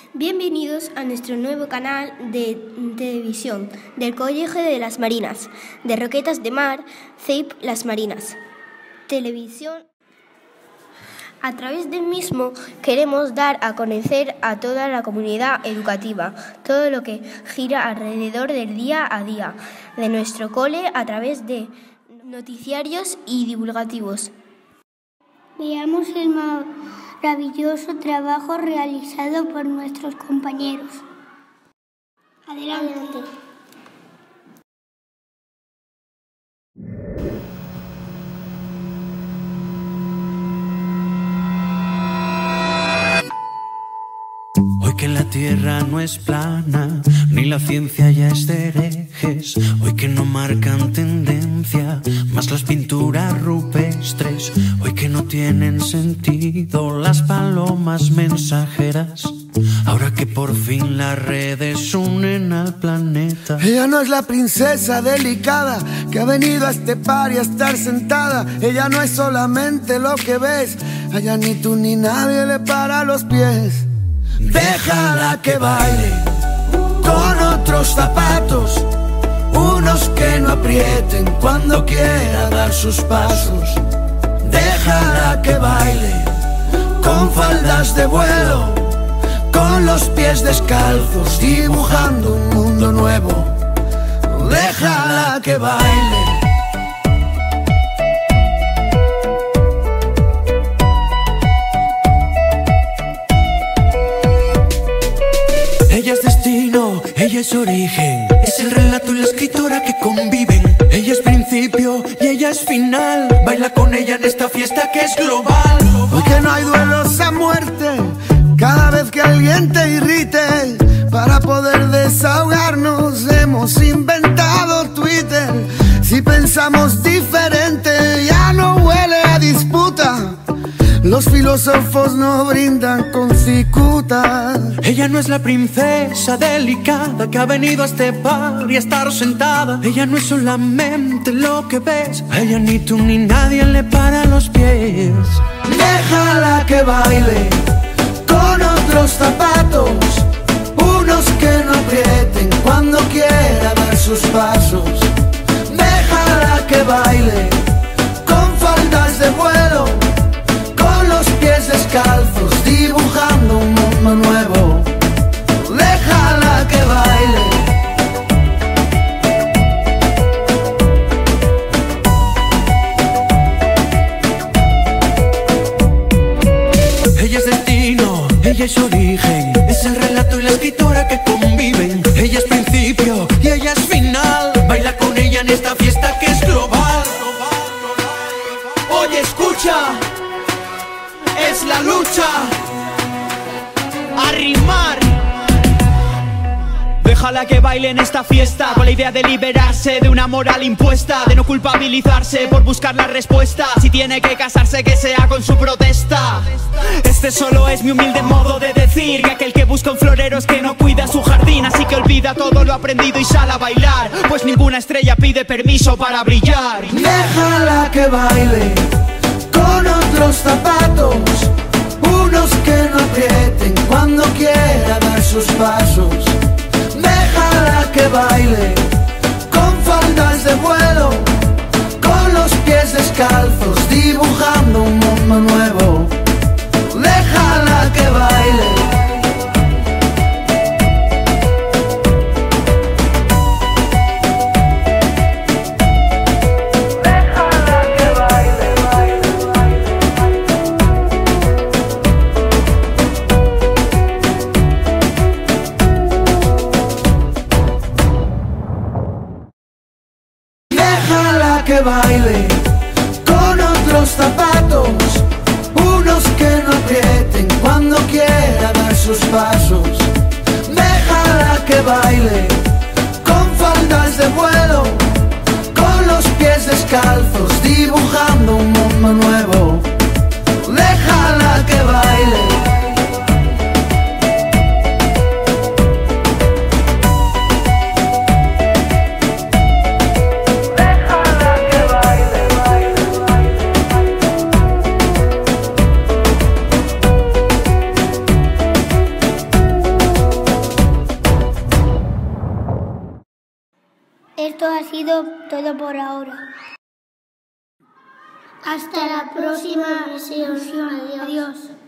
Bienvenidos a nuestro nuevo canal de televisión del Colegio de las Marinas, de Roquetas de Mar, CEIP Las Marinas. Televisión. A través del mismo queremos dar a conocer a toda la comunidad educativa todo lo que gira alrededor del día a día de nuestro cole a través de noticiarios y divulgativos. Veamos el maravilloso trabajo realizado por nuestros compañeros. Adelante. Hoy que la tierra no es plana, ni la ciencia ya es de herejes. Hoy que no marcan tendencia, más las pinturas rupestres. Hoy que no tienen sentido las palomas mensajeras. Ahora que por fin las redes unen al planeta. Ella no es la princesa delicada que ha venido a este par y a estar sentada. Ella no es solamente lo que ves. Allá ni tú ni nadie le para los pies. Déjala que baile con otros zapatos, unos que no aprieten cuando quiera dar sus pasos. Déjala que baile con faldas de vuelo, con los pies descalzos, dibujando un mundo nuevo. Déjala que baile. Ella es destino, ella es origen, es el relato y la escritora que conviven. Ella es principio y ella es final. Baila con ella en esta fiesta que es global. Hoy que no hay duelos a muerte, cada vez que alguien te irrite, para poder desahogarnos hemos inventado Twitter. Si pensamos diferente ya no huele a disputa. Los filósofos no brindan con cicuta. Ella no es la princesa delicada que ha venido a este bar y a estar sentada. Ella no es solamente lo que ves. A ella ni tú ni nadie le para los pies. Déjala que baile con otros zapatos, unos que no aprieten cuando quiera dar sus pasos. Déjala que baile con faldas de vuelo, con los pies descalzos, dibujando un mundo nuevo. Déjala que baile. Ella es destino, ella es origen, es el relato y la escritora que conviven. Ella es principio y ella es final. Baila con ella en esta fiesta que es global. Oye, escucha, es la lucha a rimar. Déjala que baile en esta fiesta con la idea de liberarse de una moral impuesta, de no culpabilizarse por buscar la respuesta. Si tiene que casarse, que sea con su protesta. Este solo es mi humilde modo de decir que aquel que busca un florero es que no cuida su jardín. Así que olvida todo lo aprendido y sal a bailar, pues ninguna estrella pide permiso para brillar. Déjala que baile con otros zapatos, unos que no aprieten cuando quiera dar sus pasos. Déjala que baile con faldas de vuelo, con los pies descalzos, dibujando un mundo nuevo. Déjala que baile. Que baile con otros zapatos, unos que no aprieten cuando quiera dar sus pasos. Déjala que baile con faldas de vuelo, con los pies descalzos, dibujando un mundo nuevo. Déjala que baile. Esto ha sido todo por ahora. Hasta la próxima sesión. Adiós.